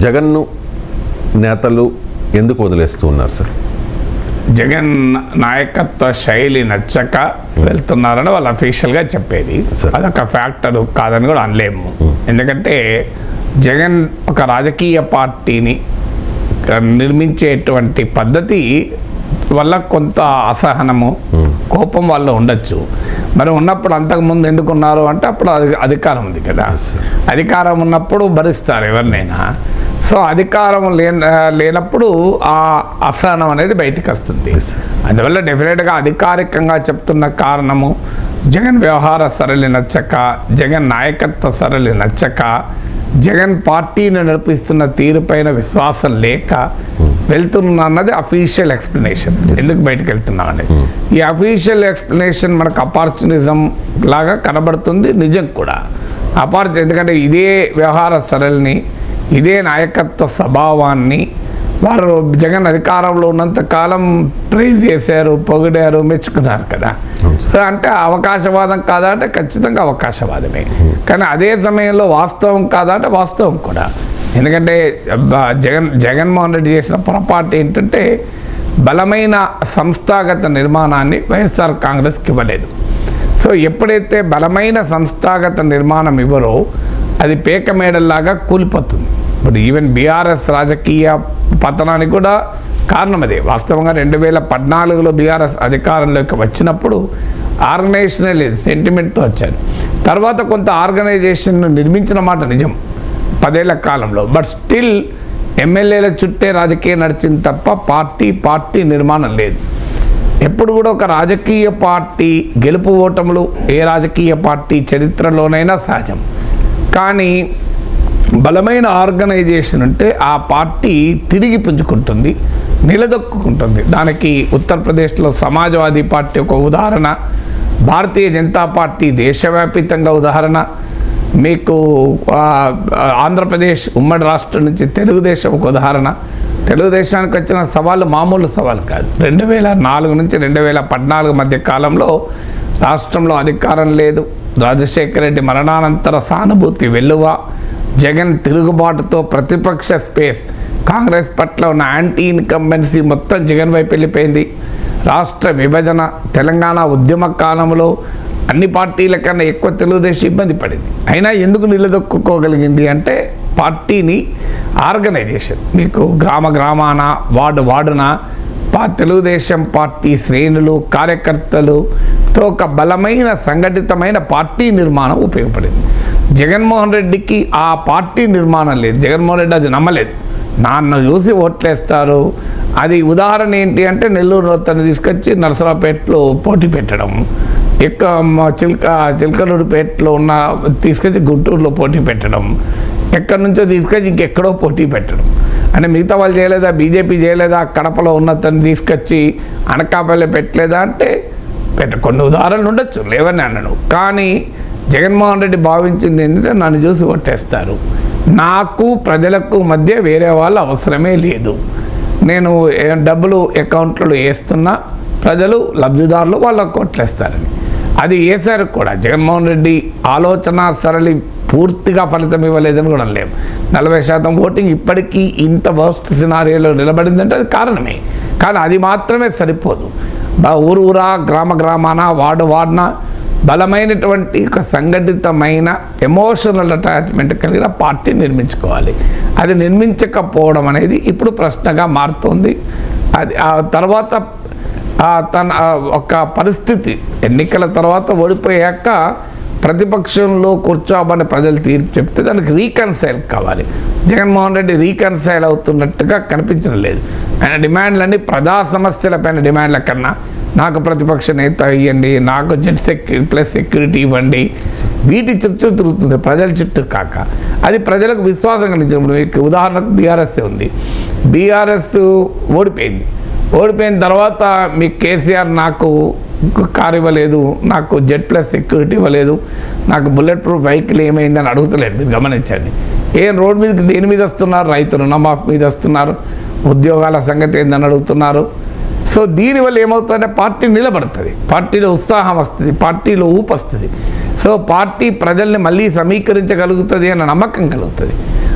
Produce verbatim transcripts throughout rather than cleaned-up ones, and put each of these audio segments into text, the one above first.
జగన్ను నేతలు ఎందుకు వదిలేస్తూ ఉన్నారు సార్? జగన్ నాయకత్వ శైలి నచ్చక వెళ్తున్నారని వాళ్ళు అఫీషియల్గా చెప్పేది. అదొక ఫ్యాక్టర్ కాదని కూడా అనలేము. ఎందుకంటే జగన్ ఒక రాజకీయ పార్టీని నిర్మించేటువంటి పద్ధతి వల్ల కొంత అసహనము, కోపం వల్ల ఉండొచ్చు. మరి ఉన్నప్పుడు అంతకుముందు ఎందుకున్నారు అంటే అప్పుడు అధికారం ఉంది కదా, అధికారం ఉన్నప్పుడు భరిస్తారు ఎవరినైనా. సో అధికారం లేన లేనప్పుడు ఆ అసహనం అనేది బయటకు వస్తుంది. అందువల్ల డెఫినెట్గా అధికారికంగా చెప్తున్న కారణము జగన్ వ్యవహార సరళి నచ్చక, జగన్ నాయకత్వ సరళి నచ్చక, జగన్ పార్టీని నడిపిస్తున్న తీరుపైన విశ్వాసం లేక వెళ్తున్నా అన్నది అఫీషియల్ ఎక్స్ప్లెనేషన్. ఎందుకు బయటకు వెళ్తున్నామని ఈ అఫీషియల్ ఎక్స్ప్లెనేషన్ మనకు అపార్చునిజం లాగా కనబడుతుంది, నిజం కూడా అపార్చు. ఎందుకంటే ఇదే వ్యవహార సరళిని, ఇదే నాయకత్వ స్వభావాన్ని వారు జగన్ అధికారంలో ఉన్నంత కాలం ప్రైజ్ చేశారు, పొగిడారు, మెచ్చుకున్నారు కదా. సో అంటే అవకాశవాదం కాదా అంటే ఖచ్చితంగా అవకాశవాదమే. కానీ అదే సమయంలో వాస్తవం కాదా అంటే వాస్తవం కూడా. ఎందుకంటే జగన్ జగన్మోహన్ రెడ్డి చేసిన పొరపాటు ఏంటంటే బలమైన సంస్థాగత నిర్మాణాన్ని వైఎస్ఆర్ కాంగ్రెస్కి ఇవ్వలేదు. సో ఎప్పుడైతే బలమైన సంస్థాగత నిర్మాణం ఇవ్వరో అది పేక మేడల్లాగా కూలిపోతుంది. ఇప్పుడు ఈవెన్ బీఆర్ఎస్ రాజకీయ పతనానికి కూడా కారణం అదే. వాస్తవంగా రెండు వేల పద్నాలుగులో బీఆర్ఎస్ అధికారంలోకి వచ్చినప్పుడు ఆర్గనైజేషనే లేదు, సెంటిమెంట్తో వచ్చారు. తర్వాత కొంత ఆర్గనైజేషన్ను నిర్మించిన మాట నిజం పదేళ్ల కాలంలో. బట్ స్టిల్ ఎమ్మెల్యేల చుట్టే రాజకీయం నడిచింది తప్ప పార్టీ పార్టీ నిర్మాణం లేదు. ఎప్పుడు కూడా ఒక రాజకీయ పార్టీ గెలుపు ఓటములు ఏ రాజకీయ పార్టీ చరిత్రలోనైనా సహజం. కానీ బలమైన ఆర్గనైజేషన్ ఉంటే ఆ పార్టీ తిరిగి పుంజుకుంటుంది, నిలదొక్కుంటుంది. దానికి ఉత్తరప్రదేశ్లో సమాజ్వాదీ పార్టీ ఒక ఉదాహరణ, భారతీయ జనతా పార్టీ దేశవ్యాపితంగా ఉదాహరణ, మీకు ఆంధ్రప్రదేశ్ ఉమ్మడి రాష్ట్రం నుంచి తెలుగుదేశం ఒక ఉదాహరణ. తెలుగుదేశానికి వచ్చిన సవాళ్ళు మామూలు సవాలు కాదు. రెండు వేల నాలుగు నుంచి రెండు వేల పద్నాలుగు మధ్య కాలంలో రాష్ట్రంలో అధికారం లేదు, రాజశేఖర రెడ్డి మరణానంతర సానుభూతి వెల్లువ, జగన్ తిరుగుబాటుతో ప్రతిపక్ష స్పేస్, కాంగ్రెస్ పట్ల ఉన్న యాంటీ ఇన్కంబెన్సీ మొత్తం జగన్ వైపు వెళ్ళిపోయింది. రాష్ట్ర విభజన, తెలంగాణ ఉద్యమ కాలంలో అన్ని పార్టీల కన్నా ఎక్కువ తెలుగుదేశం ఇబ్బంది పడింది. అయినా ఎందుకు నిలదొక్కుకోగలిగింది అంటే పార్టీని ఆర్గనైజేషన్, మీకు గ్రామ గ్రామాన, వార్డు వార్డున పా తెలుగుదేశం పార్టీ శ్రేణులు, కార్యకర్తలుతో ఒక బలమైన సంఘటితమైన పార్టీ నిర్మాణం ఉపయోగపడింది. జగన్మోహన్ రెడ్డికి ఆ పార్టీ నిర్మాణం లేదు. జగన్మోహన్ రెడ్డి అది నమ్మలేదు. నాన్న చూసి ఓట్లేస్తారు. అది ఉదాహరణ ఏంటి అంటే నెల్లూరు రోత్తని తీసుకొచ్చి నరసరావుపేటలో పోటీ పెట్టడం, ఎక్క చిల్క చిల్కలూరుపేటలో ఉన్న తీసుకొచ్చి గుంటూరులో పోటీ పెట్టడం, ఎక్కడి నుంచో తీసుకొచ్చి ఇంకెక్కడో పోటీ పెట్టడం. అంటే మిగతా వాళ్ళు చేయలేదా, బీజేపీ చేయలేదా, కడపలో ఉన్నతని తీసుకొచ్చి అనకాపల్లి పెట్టలేదా అంటే పెట్ట కొన్ని ఉదాహరణలు ఉండొచ్చు, లేవని అన్నాను. కానీ జగన్మోహన్ రెడ్డి భావించింది ఏంటంటే నన్ను చూసి ఓటేస్తారు, నాకు ప్రజలకు మధ్య వేరే వాళ్ళు అవసరమే లేదు, నేను డబ్బులు అకౌంట్లో వేస్తున్నా, ప్రజలు లబ్ధిదారులు వాళ్ళకు ఓట్లేస్తారని. అది వేశారు కూడా. జగన్మోహన్ రెడ్డి ఆలోచన సరళి పూర్తిగా ఫలితం ఇవ్వలేదని కూడా లేవు. నలభై శాతం ఓటింగ్ ఇప్పటికీ ఇంత వర్స్ట్ సినారియోలో నిలబడిందంటే అది కారణమే. కానీ అది మాత్రమే సరిపోదు. ఊరు ఊరా, గ్రామ గ్రామాన, వార్డు వార్డున బలమైనటువంటి ఒక సంఘటితమైన ఎమోషనల్ అటాచ్మెంట్ కలిగిన పార్టీ నిర్మించుకోవాలి. అది నిర్మించకపోవడం అనేది ఇప్పుడు ప్రశ్నగా మారుతోంది. అది ఆ తర్వాత తన ఒక పరిస్థితి ఎన్నికల తర్వాత ఓడిపోయాక ప్రతిపక్షంలో కూర్చోమని ప్రజలు తీర్పు చెప్తే దానికి రీకన్సైల్ కావాలి. జగన్మోహన్ రెడ్డి రీకన్సైల్ అవుతున్నట్టుగా కనిపించడం లేదు. ఆయన డిమాండ్లన్నీ ప్రజా సమస్యలపైన డిమాండ్ల కన్నా నాకు ప్రతిపక్ష నేత ఇవ్వండి, నాకు జెట్ సెక్యూరిటీ ప్లస్ సెక్యూరిటీ ఇవ్వండి, వీటి చుట్టూ తిరుగుతుంది, ప్రజల చుట్టూ కాక. అది ప్రజలకు విశ్వాసం కలిగించినప్పుడు మీకు ఉదాహరణకు బీఆర్ఎస్ ఉంది. బీఆర్ఎస్ ఓడిపోయింది. ఓడిపోయిన తర్వాత మీకు కేసీఆర్ నాకు కారు ఇవ్వలేదు, నాకు జెట్ ప్లస్ సెక్యూరిటీ ఇవ్వలేదు, నాకు బుల్లెట్ ప్రూఫ్ వెహికల్ ఏమైందని అడుగుతలేదు. మీరు గమనించండి. ఏం రోడ్ మీదకి దేని మీద వస్తున్నారు? రైతు రుణమాఫీ మీద వస్తున్నారు, ఉద్యోగాల సంగతి ఏందని అడుగుతున్నారు. సో దీనివల్ల ఏమవుతుందంటే పార్టీ నిలబడుతుంది, పార్టీలో ఉత్సాహం వస్తుంది, పార్టీలో ఊపు వస్తుంది. సో పార్టీ ప్రజల్ని మళ్ళీ సమీకరించగలుగుతుంది అన్న నమ్మకం కలుగుతుంది.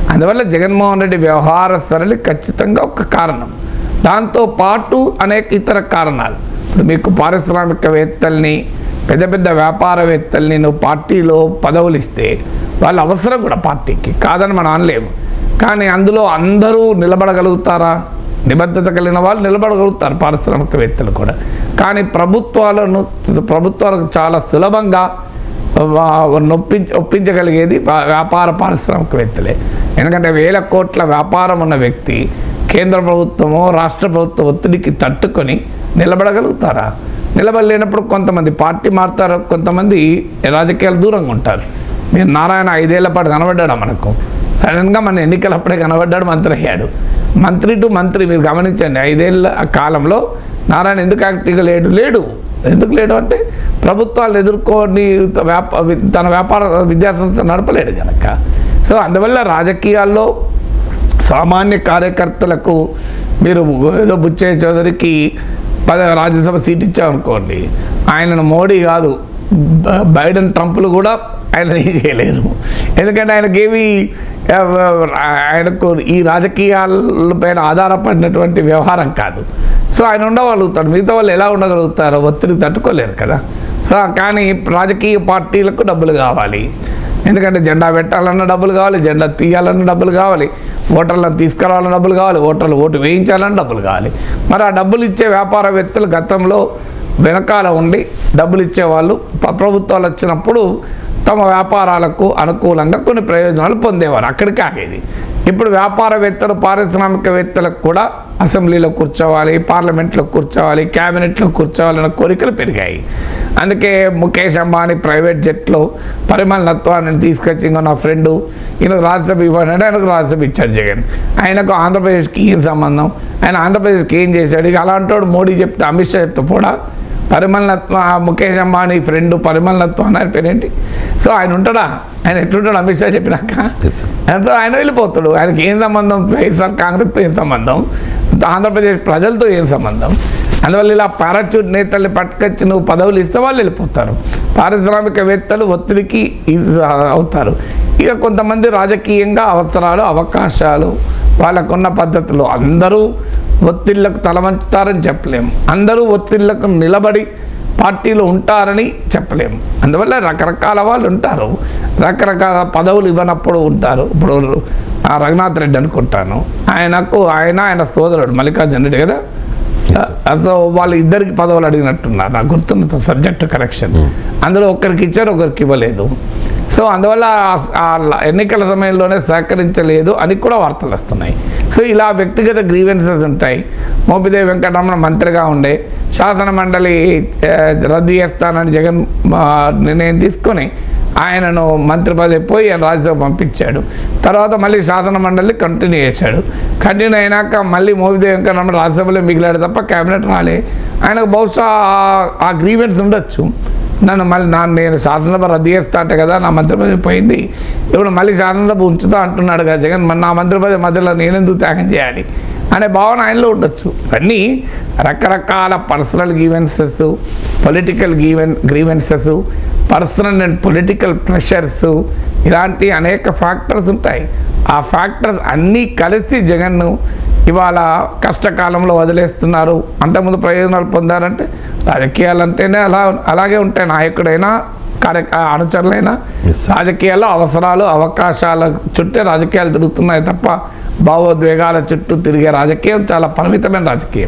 అందువల్ల జగన్మోహన్ రెడ్డి వ్యవహార సరళి ఖచ్చితంగా ఒక కారణం. దాంతో పాటు అనేక ఇతర కారణాలు. ఇప్పుడు మీకు పారిశ్రామికవేత్తల్ని, పెద్ద పెద్ద వ్యాపారవేత్తల్ని నువ్వు పార్టీలో పదవులు ఇస్తే వాళ్ళ అవసరం కూడా పార్టీకి, కాదని మనం అనలేము. కానీ అందులో అందరూ నిలబడగలుగుతారా? నిబద్ధత కలిగిన వాళ్ళు నిలబడగలుగుతారు, పారిశ్రామికవేత్తలు కూడా. కానీ ప్రభుత్వాలను ప్రభుత్వాలకు చాలా సులభంగా నొప్పించ ఒప్పించగలిగేది వ్యాపార పారిశ్రామికవేత్తలే. ఎందుకంటే వేల కోట్ల వ్యాపారం ఉన్న వ్యక్తి కేంద్ర ప్రభుత్వమో రాష్ట్ర ప్రభుత్వ ఒత్తిడికి తట్టుకొని నిలబడగలుగుతారా? నిలబడలేనప్పుడు కొంతమంది పార్టీ మారుతారు, కొంతమంది రాజకీయాలు దూరంగా ఉంటారు. మీరు నారాయణ ఐదేళ్ల పాటు కనబడ్డాడు మనకు, సడన్గా మన ఎన్నికలప్పుడే కనబడ్డాడు, మంత్రి అయ్యాడు. మంత్రి టు మంత్రి మీరు గమనించండి, ఐదేళ్ల కాలంలో నారాయణ ఎందుకు యాక్టివ్గా లేడు లేడు ఎందుకు లేడు అంటే ప్రభుత్వాలు ఎదుర్కొని వ్యాప తన వ్యాపార విద్యాసంస్థ నడపలేడు కనుక. సో అందువల్ల రాజకీయాల్లో సామాన్య కార్యకర్తలకు మీరు ఏదో బుచ్చయ్య చౌదరికి పద రాజ్యసభ సీట్ ఇచ్చామనుకోండి, ఆయనను మోడీ కాదు బైడెన్ ట్రంప్లు కూడా ఆయన ఏం చేయలేరు. ఎందుకంటే ఆయనకేమి ఆయనకు ఈ రాజకీయాలపైన ఆధారపడినటువంటి వ్యవహారం కాదు. సో ఆయన ఉండగలుగుతాడు, మిగతా వాళ్ళు ఎలా ఉండగలుగుతారో ఒత్తిడి తట్టుకోలేరు కదా. సో కానీ రాజకీయ పార్టీలకు డబ్బులు కావాలి, ఎందుకంటే జెండా పెట్టాలన్న డబ్బులు కావాలి, జెండా తీయాలన్న డబ్బులు కావాలి, ఓటర్లను తీసుకురావాలన్న డబ్బులు కావాలి, ఓటర్లు ఓటు వేయించాలన్న డబ్బులు కావాలి. మరి ఆ డబ్బులు ఇచ్చే వ్యాపారవేత్తలు గతంలో వెనకాల ఉండి డబ్బులు ఇచ్చేవాళ్ళు ప్రభుత్వాలు వచ్చినప్పుడు తమ వ్యాపారాలకు అనుకూలంగా కొన్ని ప్రయోజనాలు పొందేవారు, అక్కడికి ఆగేది. ఇప్పుడు వ్యాపారవేత్తలు పారిశ్రామికవేత్తలకు కూడా అసెంబ్లీలో కూర్చోవాలి, పార్లమెంట్లో కూర్చోవాలి, క్యాబినెట్లో కూర్చోవాలన్న కోరికలు పెరిగాయి. అందుకే ముఖేష్ అంబానీ ప్రైవేట్ జెట్లో పరిమళ నత్వాన్ని తీసుకొచ్చి ఇంకో నా ఫ్రెండు ఈయనకు రాజ్యసభ ఇవ్వడంటే ఆయనకు రాజ్యసభ ఇచ్చాడు జగన్. ఆయనకు ఆంధ్రప్రదేశ్కి ఏం సంబంధం? ఆయన ఆంధ్రప్రదేశ్కి ఏం చేశాడు? ఇక అలాంటి వాడు మోడీ చెప్తే అమిత్ షా చెప్తే కూడా పరిమళ నత్వ ముఖేష్ అంబానీ ఫ్రెండ్ పరిమళ నత్వ అన్న పేరేంటి? సో ఆయన ఉంటాడా? ఆయన ఎట్లుంటాడు అమిత్ షా చెప్పినాక? ఎంతో ఆయన వెళ్ళిపోతాడు. ఆయనకి ఏం సంబంధం? వైఎస్ఆర్ కాంగ్రెస్తో ఏం సంబంధం? ఆంధ్రప్రదేశ్ ప్రజలతో ఏం సంబంధం? అందువల్ల ఇలా పారాచూట్ నేతల్ని పట్టుకొచ్చి నువ్వు పదవులు ఇస్తే వాళ్ళు వెళ్ళిపోతారు. పారిశ్రామికవేత్తలు ఒత్తిడికి అవుతారు. ఇక కొంతమంది రాజకీయంగా అవసరాలు, అవకాశాలు, వాళ్ళకున్న పద్ధతులు అందరూ ఒత్తిళ్లకు తలవంచుతారని చెప్పలేము, అందరూ ఒత్తిళ్లకు నిలబడి పార్టీలో ఉంటారని చెప్పలేము. అందువల్ల రకరకాల వాళ్ళు ఉంటారు, రకరకాల పదవులు ఇవ్వనప్పుడు ఉంటారు. ఇప్పుడు రఘునాథ్ రెడ్డి అనుకుంటాను, ఆయనకు ఆయన ఆయన సోదరుడు మల్లికార్జున రెడ్డి కదా, సో వాళ్ళు ఇద్దరికి పదవులు అడిగినట్టున్నారు, నాకు గుర్తున్న సబ్జెక్ట్ కరెక్షన్. అందులో ఒకరికి ఇచ్చారు, ఒకరికి ఇవ్వలేదు. సో అందువల్ల ఆ ఎన్నికల సమయంలోనే సహకరించలేదు అని కూడా వార్తలు వస్తున్నాయి. సో ఇలా వ్యక్తిగత గ్రీవెన్సెస్ ఉంటాయి. మోపిదేవి వెంకటరమణ మంత్రిగా ఉండే శాసన మండలి రద్దు చేస్తానని జగన్ నిర్ణయం తీసుకొని ఆయనను మంత్రి పదవి పోయి రాజ్యసభ పంపించాడు. తర్వాత మళ్ళీ శాసన మండలి కంటిన్యూ చేశాడు. కంటిన్యూ అయినాక మళ్ళీ మోపిదేవి వెంకటరమణ రాజ్యసభలో మిగిలాడు తప్ప క్యాబినెట్ రాలే. ఆయనకు బహుశా ఆ గ్రీవెన్స్ ఉండొచ్చు, నన్ను మళ్ళీ నా నేను శాసనసభ రద్దు చేస్తా అంటే కదా నా మంత్రి పదవి పోయింది, ఇప్పుడు మళ్ళీ శాసనసభ ఉంచుతా అంటున్నాడు కదా జగన్, మరి నా మంత్రి పదవి మధ్యలో నేనెందుకు త్యాగం చేయాలి అనే భావన ఆయనలో ఉండొచ్చు. ఇవన్నీ రకరకాల personal grievances, political grievance grievances personal and political pressures, ఇలాంటి అనేక ఫ్యాక్టర్స్ ఉంటాయి. ఆ ఫ్యాక్టర్స్ అన్నీ కలిసి జగన్ను ఇవాళ కష్టకాలంలో వదిలేస్తున్నారు. అంతకుముందు ప్రయోజనాలు పొందారంటే రాజకీయాలు అంటేనే అలా అలాగే ఉంటాయి. నాయకుడైనా కార్య అనుచరులైనా రాజకీయాల్లో అవసరాలు, అవకాశాల చుట్టే రాజకీయాలు తిరుగుతున్నాయి తప్ప భావోద్వేగాల చుట్టూ తిరిగే రాజకీయం చాలా పరిమితమైన రాజకీయం.